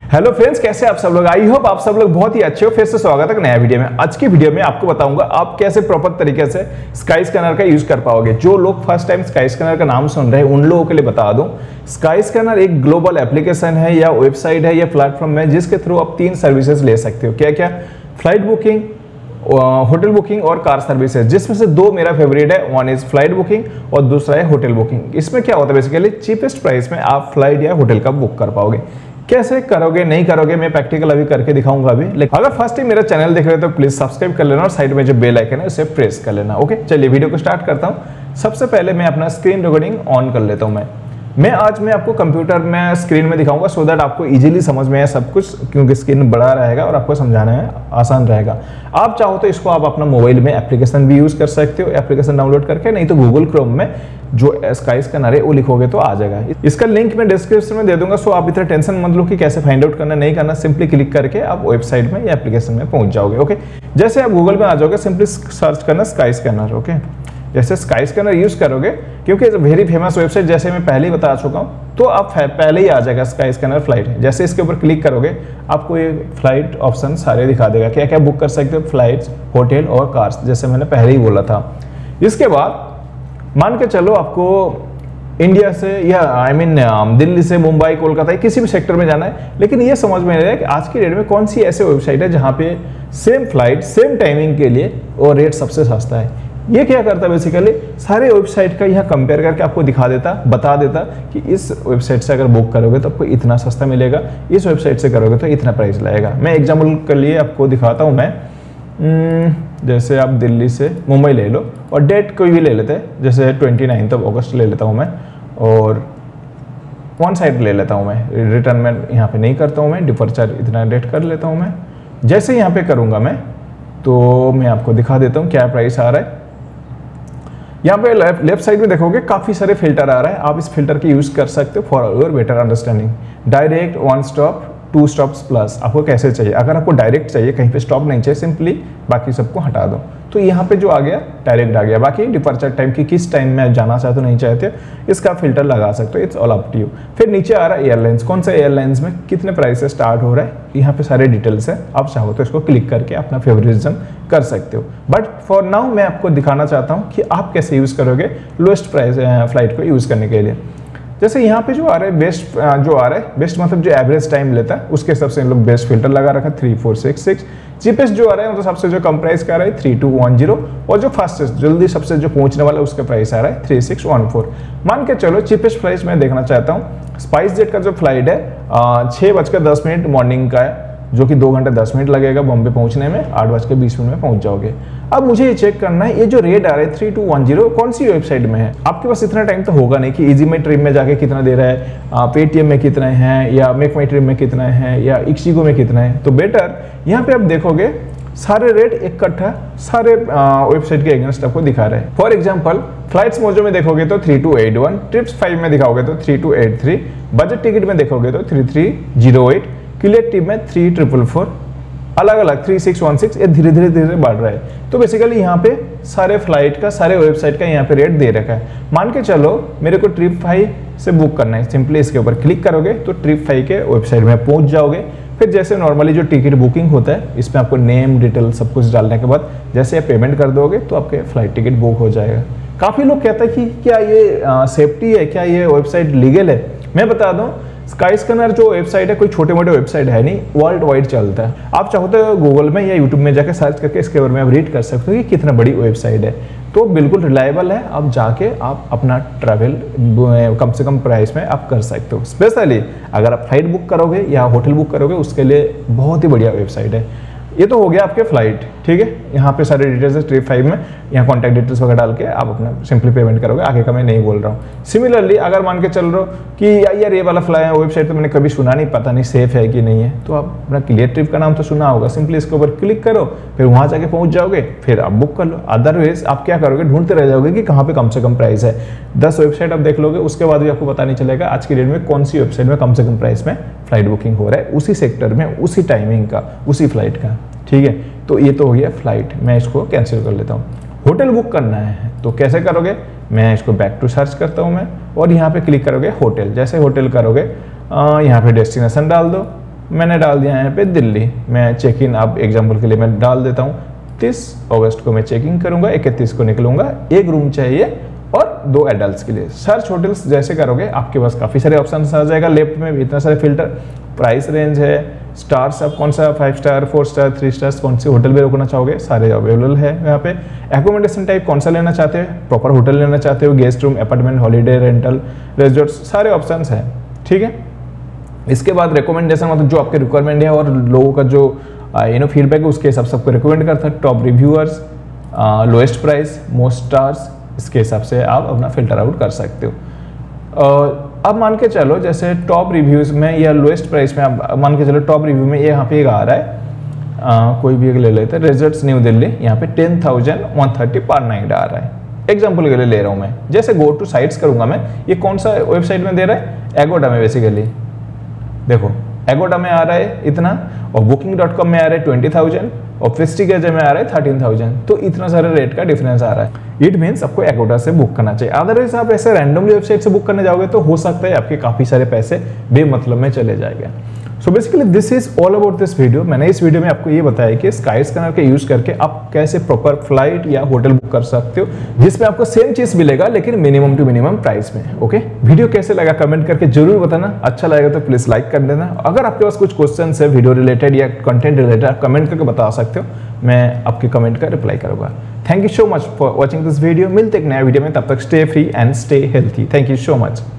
Hello friends, कैसे आप सब लोग। आई होप आप सब लोग बहुत ही अच्छे हो। फिर से स्वागत है नया वीडियो में। आज की वीडियो में आपको बताऊंगा आप कैसे प्रॉपर तरीके से स्काई स्कैनर का यूज कर पाओगे। जो लोग फर्स्ट टाइम स्काई स्कैनर का नाम सुन रहे हैं उन लोगों के लिए बता दूं, स्काई स्कैनर एक ग्लोबल एप्लीकेशन है या वेबसाइट है या प्लेटफॉर्म है जिसके थ्रू आप 3 सर्विसेज ले सकते हो। क्या क्या? फ्लाइट बुकिंग, होटल बुकिंग और कार सर्विसेज, जिसमें से 2 मेरा फेवरेट है। वन इज फ्लाइट बुकिंग और दूसरा है होटल बुकिंग। इसमें क्या होता है, बेसिकली चीपेस्ट प्राइस में आप फ्लाइट या होटल का बुक कर पाओगे। कैसे करोगे नहीं करोगे मैं प्रैक्टिकल अभी करके दिखाऊंगा अभी। लेकिन अगर फर्स्ट टाइम मेरा चैनल देख रहे हो तो प्लीज सब्सक्राइब कर लेना और साइड में जो बेल आइकन है उसे प्रेस कर लेना। ओके, चलिए वीडियो को स्टार्ट करता हूं। सबसे पहले मैं अपना स्क्रीन रिकॉर्डिंग ऑन कर लेता हूं। आज मैं आपको कंप्यूटर में स्क्रीन में दिखाऊंगा सो दैट आपको इजीली समझ में आए सब कुछ, क्योंकि स्क्रीन बड़ा रहेगा और आपको समझाना है आसान रहेगा। आप चाहो तो इसको आप अपना मोबाइल में एप्लीकेशन भी यूज कर सकते हो, एप्लीकेशन डाउनलोड करके, नहीं तो गूगल क्रोम में जो स्काई स्कैनर है वो लिखोगे तो आ जाएगा। इसका लिंक मैं डिस्क्रिप्शन में दे दूंगा, सो आप इतना टेंशन मत लो कि कैसे फाइंड आउट करना नहीं करना। सिंपली क्लिक करके आप वेबसाइट में या एप्लीकेशन में पहुंच जाओगे। ओके, जैसे आप गूगल में आ जाओगे सिंपली सर्च करना स्काई स्कैनर। ओके, जैसे स्काई स्कैनर यूज करोगे, क्योंकि वेरी फेमस वेबसाइट जैसे मैं पहले ही बता चुका हूँ, तो आप पहले ही आ जाएगा स्काई स्कैनर फ्लाइट। जैसे इसके ऊपर क्लिक करोगे आपको ये फ्लाइट ऑप्शन सारे दिखा देगा, क्या क्या बुक कर सकते हो, फ्लाइट्स, होटल और कार्स, जैसे मैंने पहले ही बोला था। इसके बाद मान के चलो आपको इंडिया से या दिल्ली से मुंबई, कोलकाता, किसी भी सेक्टर में जाना है, लेकिन ये समझ में नहीं आ रहा है कि आज की डेट में कौन सी ऐसी वेबसाइट है जहाँ पे सेम फ्लाइट सेम टाइमिंग के लिए और रेट सबसे सस्ता है। ये क्या करता है, बेसिकली सारे वेबसाइट का यहाँ कंपेयर करके आपको दिखा देता, बता देता कि इस वेबसाइट से अगर बुक करोगे तो आपको इतना सस्ता मिलेगा, इस वेबसाइट से करोगे तो इतना प्राइस लगेगा। मैं एग्जाम्पल के लिए आपको दिखाता हूँ। मैं जैसे आप दिल्ली से मुंबई ले लो और डेट कोई भी ले लेते हैं, जैसे 29 अगस्त ले लेता हूँ मैं, और वन साइड ले लेता हूँ मैं। रिटर्न में यहाँ पे नहीं करता हूँ मैं, डिपर्चर इतना डेट कर लेता हूँ मैं। जैसे यहाँ पे करूँगा मैं तो मैं आपको दिखा देता हूँ क्या प्राइस आ रहा है। यहाँ पे लेफ्ट साइड में देखोगे काफी सारे फिल्टर आ रहा है, आप इस फिल्टर के यूज कर सकते हो for your better understanding. Direct, one stop, 2 stops plus, आपको कैसे चाहिए। अगर आपको डायरेक्ट चाहिए, कहीं पे स्टॉप नहीं चाहिए, सिंपली बाकी सबको हटा दो, तो यहाँ पे जो आ गया डायरेक्ट आ गया। बाकी डिपर्चर टाइम की किस टाइम में जाना चाहते हो नहीं चाहते इसका फिल्टर लगा सकते हो, it's all up to you. फिर नीचे आ रहा है एयरलाइंस, कौन से एयरलाइंस में कितने प्राइस से स्टार्ट हो रहा है, यहाँ पे सारे डिटेल्स है। आप चाहो तो इसको क्लिक करके अपना फेवरेटिज्म कर सकते हो, बट फॉर नाउ मैं आपको दिखाना चाहता हूँ कि आप कैसे यूज करोगे लोएस्ट प्राइस फ्लाइट को यूज करने के लिए। जैसे यहाँ पे जो आ रहा है बेस्ट मतलब जो एवरेज टाइम लेता है उसके हिसाब से इन लोग बेस्ट फिल्टर लगा रखा है 3466। चीपेस्ट जो आ रहा है मतलब सबसे जो कम प्राइस का आ रहा है 3210, और जो फास्टेस्ट जल्दी सबसे जो पहुंचने वाला है उसका प्राइस आ रहा है 3614। मान के चलो चीपेस्ट प्राइस मैं देखना चाहता हूँ। स्पाइस जेट का जो फ्लाइट है 6:10 मॉर्निंग का है, जो कि 2 घंटे 10 मिनट लगेगा बॉम्बे पहुंचने में, 8:20 में पहुंच जाओगे। अब मुझे ये चेक करना है ये जो रेट आ रहा है 3210 कौन सी वेबसाइट में है। आपके पास इतना टाइम तो होगा नहीं कि इजी माई ट्रिप में जाके कितना दे रहा है, पेटीएम में कितना है, या मेक माई ट्रिप में कितना है, या इक्सिगो में कितना है। तो बेटर यहाँ पे आप देखोगे सारे रेट इकट्ठा सारे वेबसाइट के अगेंस्ट आपको दिखा रहे हैं। फॉर एग्जांपल फ्लाइट्स मोजो में देखोगे तो 3281, ट्रिप्स 5 में दिखाओगे तो 3283, बजट टिकट में देखोगे तो 3308, क्रिएटिव में 3444, अलग अलग 3616, ये धीरे धीरे बढ़ रहा है। तो बेसिकली यहाँ पे सारे फ्लाइट का सारे वेबसाइट का यहाँ पे रेट दे रखा है। मान के चलो मेरे को ट्रिप 5 से बुक करना है, सिंपली इसके ऊपर क्लिक करोगे तो ट्रिप 5 के वेबसाइट में पहुंच जाओगे। फिर जैसे नॉर्मली जो टिकट बुकिंग होता है इसमें आपको नेम डिटेल सब कुछ डालने के बाद जैसे आप पेमेंट कर दोगे तो आपके फ्लाइट टिकट बुक हो जाएगा। काफ़ी लोग कहते हैं कि क्या ये सेफ्टी है, क्या ये वेबसाइट लीगल है। मैं बता दूं स्काई स्कैनर जो वेबसाइट है कोई छोटे मोटे वेबसाइट है नहीं, वर्ल्ड वाइड चलता है। आप चाहो तो गूगल में या यूट्यूब में जाकर सर्च करके इसके बारे में आप रीड कर सकते हो कि कितना बड़ी वेबसाइट है। तो बिल्कुल रिलायबल है, आप जाके आप अपना ट्रैवल कम से कम प्राइस में आप कर सकते हो। स्पेशली अगर आप फ्लाइट बुक करोगे या होटल बुक करोगे उसके लिए बहुत ही बढ़िया वेबसाइट है। ये तो हो गया आपके फ्लाइट, ठीक है। यहाँ पे सारे डिटेल्स है ट्रिप 5 में, यहाँ कॉन्टैक्ट डिटेल्स वगैरह डाल के आप अपना सिंपली पेमेंट करोगे, आगे का मैं नहीं बोल रहा हूँ। सिमिलरली अगर मान के चल रहे हो कि यार ये वाला फ्लाई वेबसाइट तो मैंने कभी सुना नहीं, पता नहीं सेफ है कि नहीं है, तो आप अपना क्लियर ट्रिप का नाम तो सुना होगा, सिंपली इसके ऊपर क्लिक करो, फिर वहाँ जाके पहुँच जाओगे, फिर आप बुक कर लो। अदरवाइज आप क्या करोगे, ढूंढते रह जाओगे कि कहाँ पे कम से कम प्राइस है। 10 वेबसाइट आप देख लोगे, उसके बाद भी आपको पता नहीं चलेगा आज की डेट में कौन सी वेबसाइट में कम से कम प्राइस में फ्लाइट बुकिंग हो रहा है, उसी सेक्टर में, उसी टाइमिंग का, उसी फ्लाइट का, ठीक है। तो ये तो हो गया फ्लाइट, मैं इसको कैंसिल कर लेता हूँ। होटल बुक करना है तो कैसे करोगे, मैं इसको बैक टू सर्च करता हूँ मैं, और यहाँ पे क्लिक करोगे होटल। जैसे होटल करोगे यहाँ पे डेस्टिनेशन डाल दो, मैंने डाल दिया है यहाँ पे दिल्ली। मैं चेक इन, अब एग्जाम्पल के लिए मैं डाल देता हूँ 30 अगस्त को मैं चेकिंग करूंगा, 31 को निकलूंगा। एक रूम चाहिए और 2 एडल्ट्स के लिए। सर्च होटल्स जैसे करोगे आपके पास काफ़ी सारे ऑप्शन आ जाएगा। लेफ्ट में भी इतना सारे फिल्टर, प्राइस रेंज है, स्टार्स आप कौन सा 5 स्टार 4 स्टार 3 स्टार्स कौन सी होटल में रुकना चाहोगे सारे अवेलेबल है यहाँ पे। एकोमोडेशन टाइप कौन सा लेना चाहते हो, प्रॉपर होटल लेना चाहते हो, guest room, apartment, holiday, rental, resort, सारे ऑप्शन हैं। ठीक है, इसके बाद रिकमेंडेशन मतलब जो आपके रिक्वायरमेंट है और लोगों का जो फीडबैक है उसके हिसाब से आपको रिकमेंड करता है। Top reviewers, lowest price, most stars, इसके हिसाब से आप अपना फिल्टर आउट कर सकते हो। अब मान के चलो जैसे टॉप रिव्यूज में या लोएस्ट प्राइस में आप मान के चलो टॉप रिव्यू में ये यहाँ पे एक आ रहा है, कोई भी एक ले लेते हैं, रिजॉर्ट्स न्यू दिल्ली, यहाँ पे 10,130 पर नाइट आ रहा है। एग्जाम्पल के लिए ले रहा हूँ मैं। जैसे गो टू साइट्स करूंगा मैं, ये कौन सा वेबसाइट में दे रहा है, एगोडा में बेसिकली। देखो एगोडा में आ रहा है इतना, और booking.com में आ रहा है 20,000 और फिस्टिगेजर में आ रहा है 13,000। तो इतना सारा रेट का डिफरेंस आ रहा है। इट मीन्स आपको एगोडा से बुक करना चाहिए। अदरवाइज आप ऐसे रैंडमली वेबसाइट से बुक करने जाओगे तो हो सकता है आपके काफी सारे पैसे बेमतलब में चले जाएंगे। So basically this is all about this video. मैंने इस वीडियो में आपको ये बताया कि स्काई स्कैनर का यूज करके आप कैसे प्रॉपर फ्लाइट या होटल बुक कर सकते हो, जिसमें आपको सेम चीज मिलेगा लेकिन मिनिमम टू मिनिमम प्राइस में। ओके, वीडियो कैसे लगा कमेंट करके जरूर बताना। अच्छा लगेगा तो प्लीज लाइक कर देना। अगर आपके पास कुछ क्वेश्चन है वीडियो रिलेटेड या कंटेंट रिलेटेड, आप कमेंट करके बता सकते हो, मैं आपके कमेंट का रिप्लाई करूंगा। Thank you so much for watching this video. मिलते एक नया वीडियो में, तब तक stay free and stay healthy. Thank you so much.